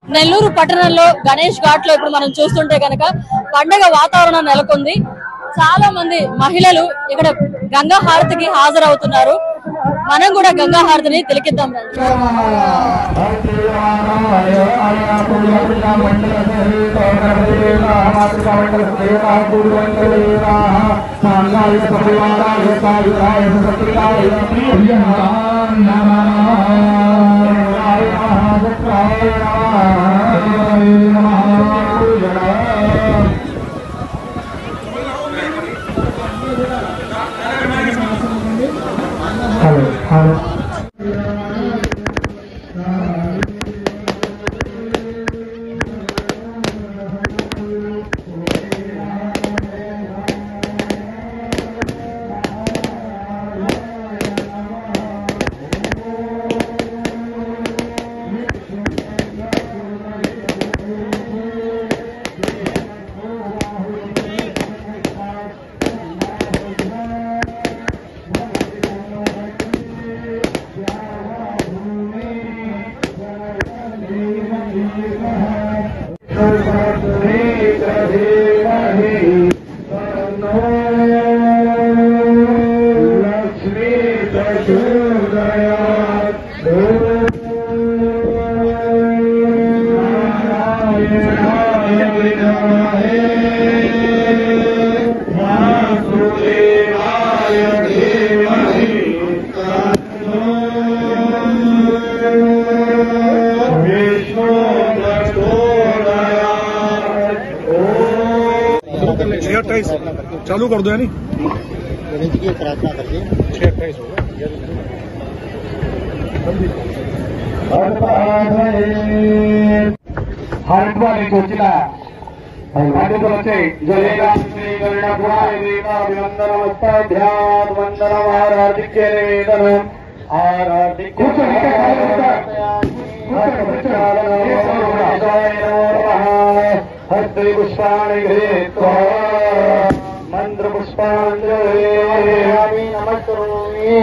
నెల్లూరు పట్టణంలో గణేష్ ఘాట్ లో ఇప్పుడు మనం చూస్తుంటే కనుక పండగ వాతావరణం నెలకొంది. చాలా మంది మహిళలు ఇక్కడ గంగా హారతికి హాజరవుతున్నారు. మనం కూడా గంగా హారతిని తిలకిద్దాం. चालू कर दो यानी गणेश की प्रार्थना करके 6:28 होगा। हस्ते पुष्पाणि गृहीत्वा मंत्र पुष्पांजलि नमस्करोमि।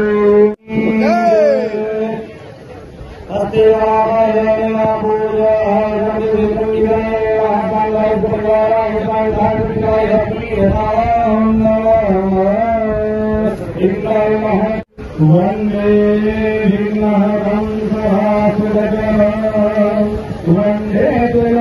वंदे वंदे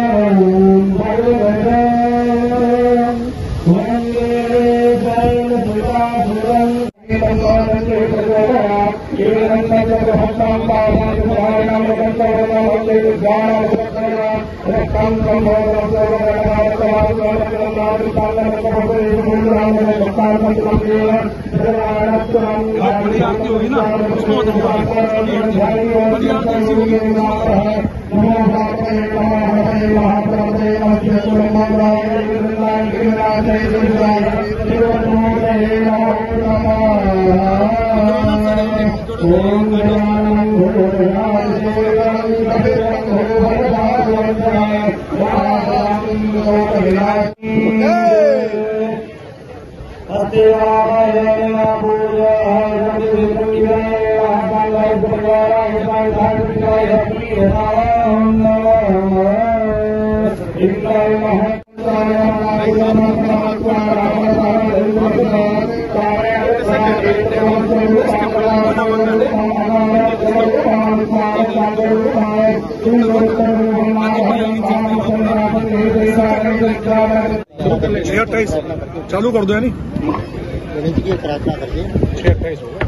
चालू कर दो यानी गणेश की प्रार्थना करके 6:28 होगा।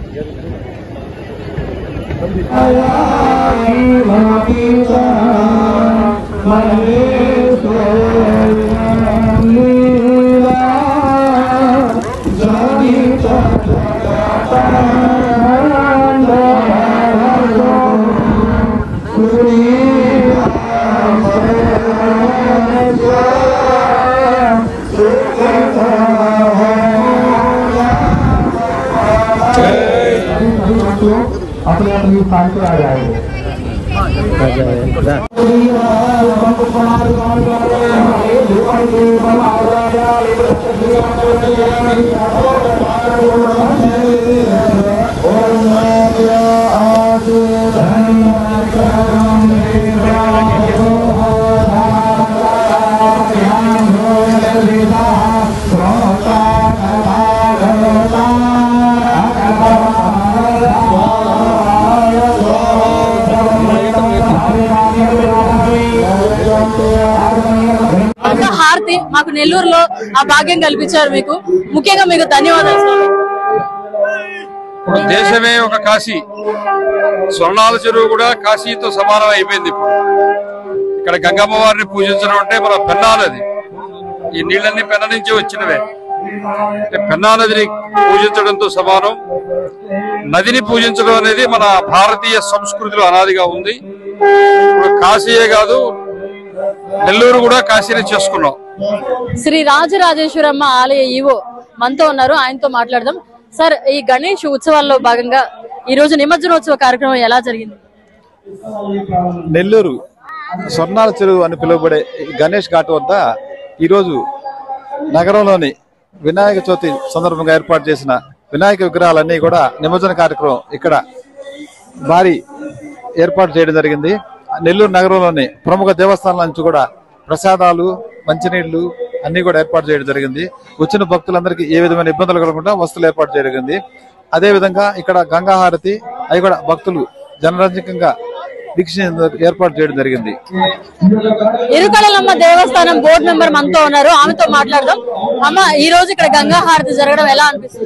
अपने अपने स्थान पर आ जाएंगे। హారతి మాకు నెల్లూరులో ఆ భాగ్యం కల్పించారు. మీకు ముఖ్యంగా మీకు ధన్యవాదాలు స్వామి. ఇప్పుడు దేశమే ఒక కాశీ, స్వర్ణాల చెరువు కూడా కాశీతో సమానం అయిపోయింది. ఇప్పుడు ఇక్కడ గంగమ్మ వారిని పూజించడం అంటే మన పెన్నా నది, ఈ నీళ్ళన్నీ పెన్న నుంచి వచ్చినవే. పెన్నా నదిని పూజించడంతో సమానం. నదిని పూజించడం అనేది మన భారతీయ సంస్కృతిలో అనాదిగా ఉంది. ఇప్పుడు కాశీయే కాదు, నెల్లూరు కూడా కాశీని చేసుకున్నాం. శ్రీ రాజరాజేశ్వరమ్మ ఆలయ ఈవో మనతో ఉన్నారు, ఆయనతో మాట్లాడదాం. సార్, ఈ గణేష్ ఉత్సవాల్లో భాగంగా ఈ రోజు నిమజ్జనోత్సవ కార్యక్రమం ఎలా జరిగింది? నెల్లూరు స్వర్ణాల చెరువు అని పిలువబడే గణేష్ ఘాట్ వద్ద ఈరోజు నగరంలోని వినాయక చవితి సందర్భంగా ఏర్పాటు చేసిన వినాయక విగ్రహాలన్నీ కూడా నిమజ్జన కార్యక్రమం ఇక్కడ భారీ ఏర్పాటు చేయడం జరిగింది. నెల్లూరు నగరంలోని ప్రముఖ దేవస్థానాల నుంచి కూడా ప్రసాదాలు, మంచినీళ్లు అన్ని కూడా ఏర్పాటు చేయడం జరిగింది. వచ్చిన భక్తులందరికీ ఏ విధమైన ఇబ్బందులు కలగకుండా వస్తువులు ఏర్పాటు చేయడం జరిగింది. అదే విధంగా ఇక్కడ గంగా హారతి అవి కూడా భక్తులు జనరంజకంగా దీక్ష ఏర్పాటు చేయడం జరిగింది. ఇరుకలమ్మ దేవస్థానం బోర్డు మెంబర్ మనతో ఉన్నారు, ఆమెతో మాట్లాడదాం. అమ్మ, ఈ రోజు ఇక్కడ గంగా హారతి జరగడం ఎలా అనిపిస్తుంది?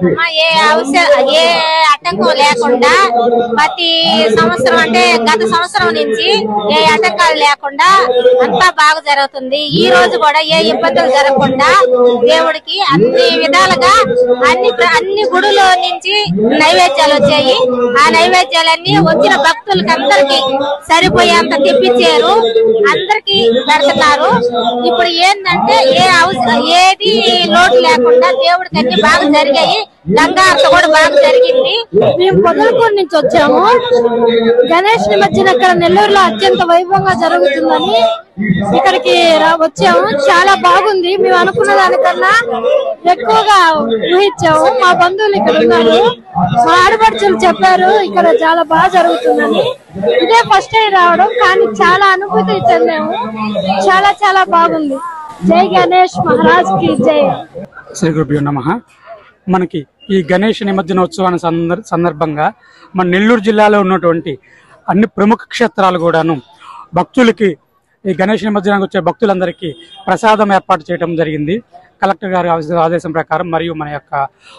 ఏ ఆటంకం లేకుండా ప్రతి సంవత్సరం అంటే గత సంవత్సరం నుంచి ఏ ఆటంకాలు లేకుండా అంతా బాగా జరుగుతుంది. ఈ రోజు కూడా ఏ ఇబ్బందులు జరగకుండా దేవుడికి అన్ని విధాలుగా అన్ని గుడుల నుంచి నైవేద్యాలు వచ్చాయి. ఆ నైవేద్యాలన్నీ వచ్చిన భక్తులకి అందరికి సరిపోయేంత తెప్పించారు, అందరికి పెడుతున్నారు. ఇప్పుడు ఏంటంటే ఏది లోటు లేకుండా దేవుడికి అన్ని బాగా జరిగాయి. గంగారత కూడా బాగా జరిగింది. మేము పొదలకూరు నుంచి వచ్చాము. గణేష్ నిమజ్జనం ఇక్కడ నెల్లూరులో అత్యంత వైభవంగా జరుగుతుందని ఇక్కడికి వచ్చాము. చాలా బాగుంది. మేము అనుకున్న దానికన్నా ఎక్కువగా ఊహించాము. మా బంధువులు ఇక్కడ ఉన్నారు, మా ఆడపడుచులు చెప్పారు ఇక్కడ చాలా బాగా జరుగుతుందని. ఇదే ఫస్ట్ టైం రావడం, కానీ చాలా అనుభూతి చెందాము. చాలా చాలా బాగుంది. జై గణేష్ మహారాజ్ కి జై. శ్రీ గురుభ్యో నమః. మనకి ఈ గణేష్ నిమజ్జనోత్సవాన్ని సందర్భంగా మన నెల్లూరు జిల్లాలో ఉన్నటువంటి అన్ని ప్రముఖ క్షేత్రాలు కూడాను భక్తులకి, ఈ గణేష్ నిమజ్జనానికి వచ్చే భక్తులందరికీ ప్రసాదం ఏర్పాటు చేయడం జరిగింది. కలెక్టర్ గారి ఆదేశం ప్రకారం మరియు మన యొక్క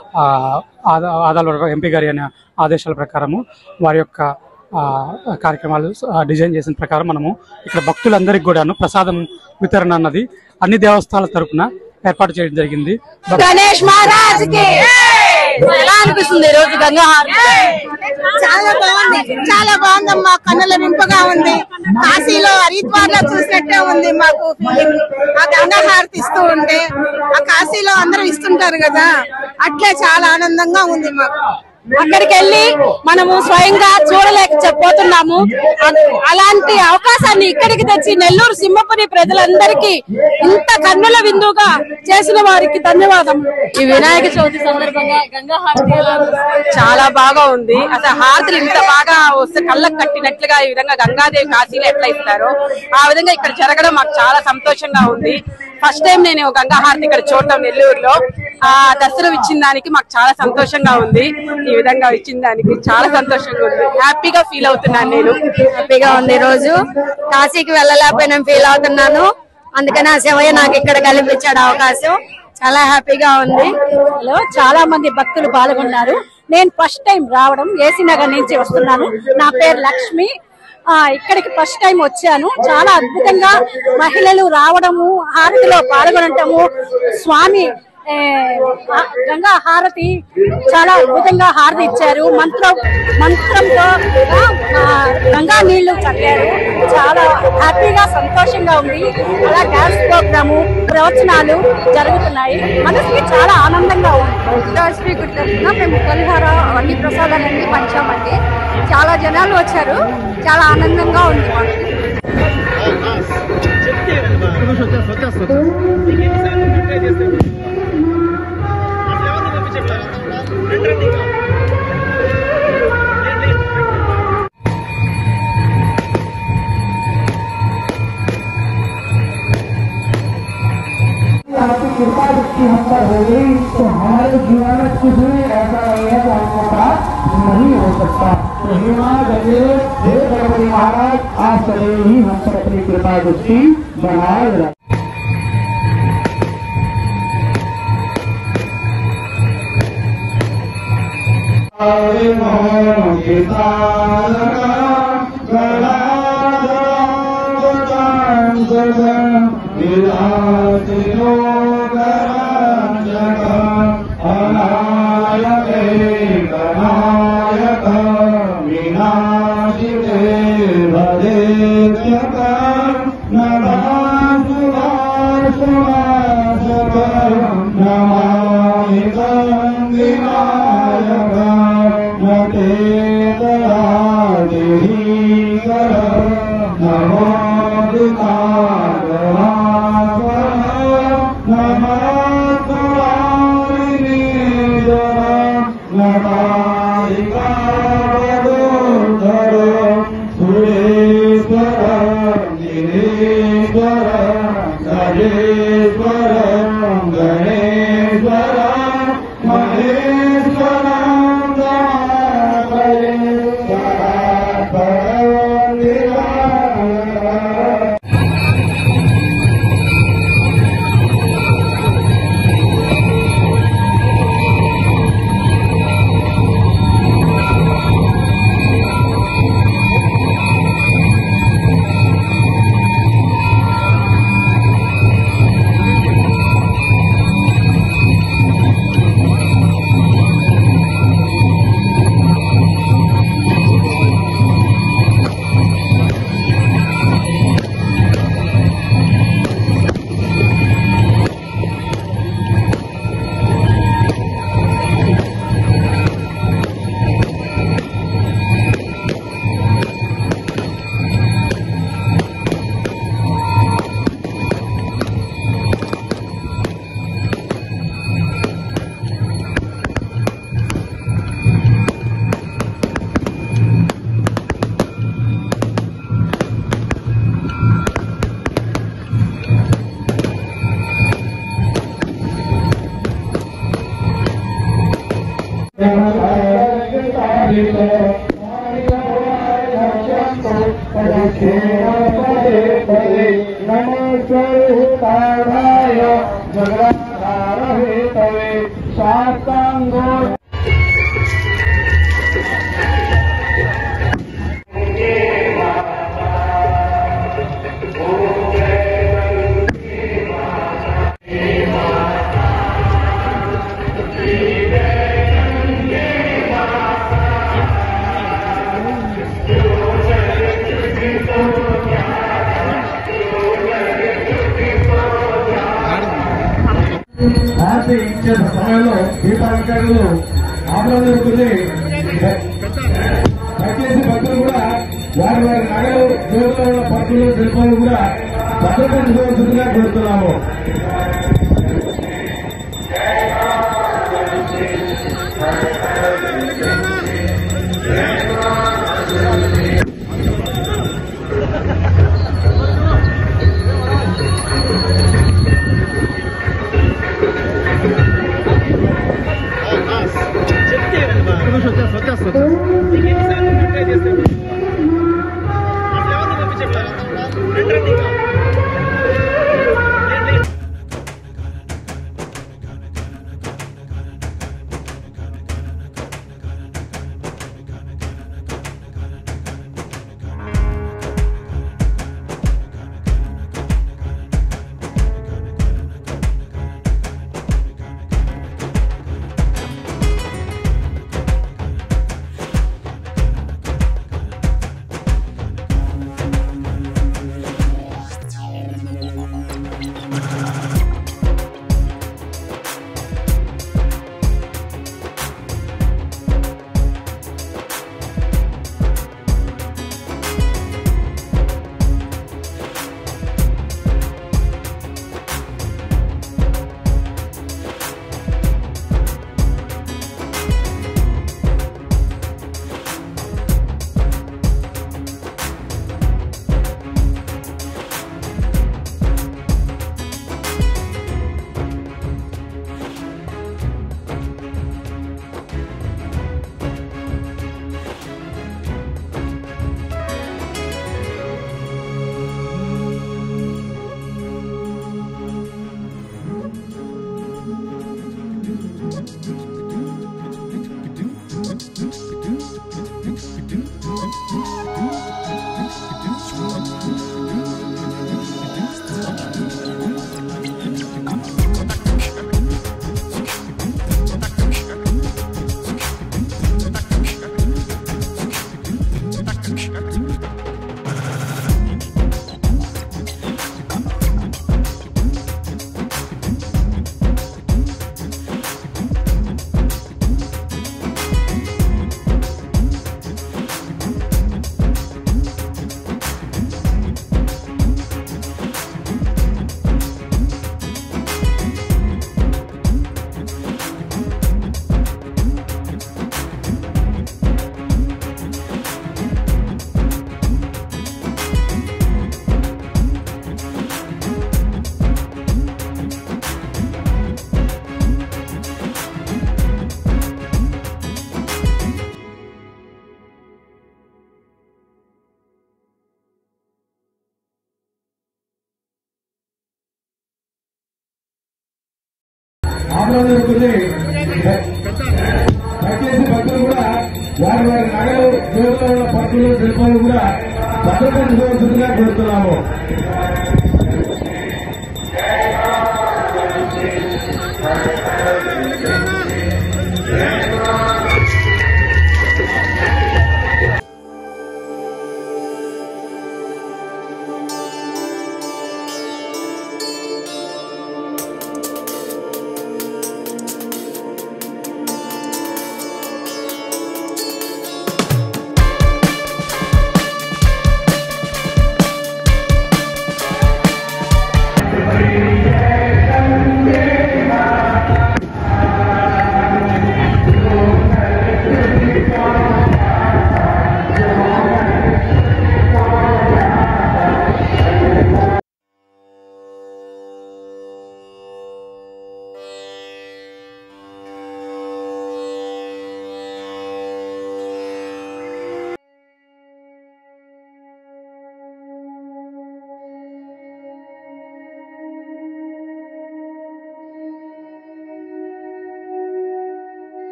ఆదాల ఎంపీ గారి ఆదేశాల ప్రకారము వారి యొక్క కార్యక్రమాలు డిజైన్ చేసిన ప్రకారం మనము ఇక్కడ భక్తులందరికీ కూడాను ప్రసాదం వితరణ అన్నది అన్ని దేవస్థానాల తరపున ఏర్పాటు చేయడం జరిగింది. గణేష్ మహారాజ్ కి ఎలా అనిపిస్తుంది ఈ రోజు గంగా హారతి? చాలా బాగుంది, చాలా బాగుందమ్మా. కన్నుల నింపగా ఉంది. కాశీలో హరిద్వార్ లో చూసినట్టే ఉంది మాకు ఫీలింగ్. ఆ గంగా హారతి ఇస్తూ ఉంటే, ఆ కాశీలో అందరూ ఇస్తుంటారు కదా, అట్లే చాలా ఆనందంగా ఉంది మాకు. అక్కడికి వెళ్ళి మనము స్వయంగా చూడలేకపోతున్నాము. అలాంటి అవకాశాన్ని ఇక్కడికి తెచ్చి నెల్లూరు సింహపురి ప్రజలందరికీ ఇంత కన్నుల విందుగా చేసిన వారికి ధన్యవాదములు. ఈ వినాయక చవితి సందర్భంగా గంగా హారతి చాలా బాగా ఉంది. అసలు హారతులు ఇంత బాగా వస్తే కళ్ళకు కట్టినట్లుగా ఈ విధంగా గంగాదేవి కాశీలో ఎట్లా ఇస్తారో ఆ విధంగా ఇక్కడ జరగడం మాకు చాలా సంతోషంగా ఉంది. ఫస్ట్ టైం నేను గంగా హారతి ఇక్కడ చూడటం నెల్లూరులో. ఆ దర్శనం ఇచ్చిన దానికి మాకు చాలా సంతోషంగా ఉంది. ఈ విధంగా ఇచ్చిన దానికి చాలా సంతోషంగా ఉంది. హ్యాపీగా ఫీల్ అవుతున్నాను. నేను హ్యాపీగా ఉంది. ఈ రోజు కాశీకి వెళ్ళలేకపోయినా ఫీల్ అవుతున్నాను. అందుకని ఆ శివయ్య నాకు ఇక్కడ కల్పించాడు అవకాశం. చాలా హ్యాపీగా ఉంది. చాలా మంది భక్తులు పాల్గొన్నారు. నేను ఫస్ట్ టైం రావడం, ఏసీ నగర్ నుంచి వస్తున్నాను. నా పేరు లక్ష్మి. ఇక్కడికి ఫస్ట్ టైం వచ్చాను. చాలా అద్భుతంగా మహిళలు రావడము, హారతిలో పాల్గొనటము, స్వామి గంగా హారతి చాలా అద్భుతంగా హారతి ఇచ్చారు. మంత్రంతో గంగా నీళ్లు చల్లారు. చాలా హ్యాపీగా సంతోషంగా ఉంది. అలా డాన్స్ ప్రోగ్రాము, ప్రవచనాలు జరుగుతున్నాయి. మనసుకి చాలా ఆనందంగా ఉంది. మేము పులిహోర అన్ని ప్రసాదాలన్నీ పంచామండి. చాలా జనాలు వచ్చారు. చాలా ఆనందంగా ఉంది మాకు. आपकी कृपा दृष्टि हम पर हो गई तो हमारे जीवन में कुछ भी ऐसा नहीं है जो हमको प्राप्त नहीं हो सकता। तो हे मां गणेश, हे गणपति महाराज, आप सदैव ही हम पर अपनी कृपा दृष्टि बनाए रखें। ఆర్టీ ఇచ్చే సమయంలో దీపాలంకరణలు ఆమరణ జరుగుతుంది. దయచేసి భక్తులు కూడా వారి వారి నగలు జోరులో ఉన్న పట్టులు శిల్పాలు కూడా భద్రపరచుకోవాల్సిందిగా కోరుతున్నాము. ఆపడం జరుగుతుంది. దయచేసి భక్తులు కూడా వారి వారి నగలు జోడులో ఉన్న పట్టులు శిల్పాలు కూడా భద్రపరచుకోవాల్సిందిగా కోరుతున్నాము.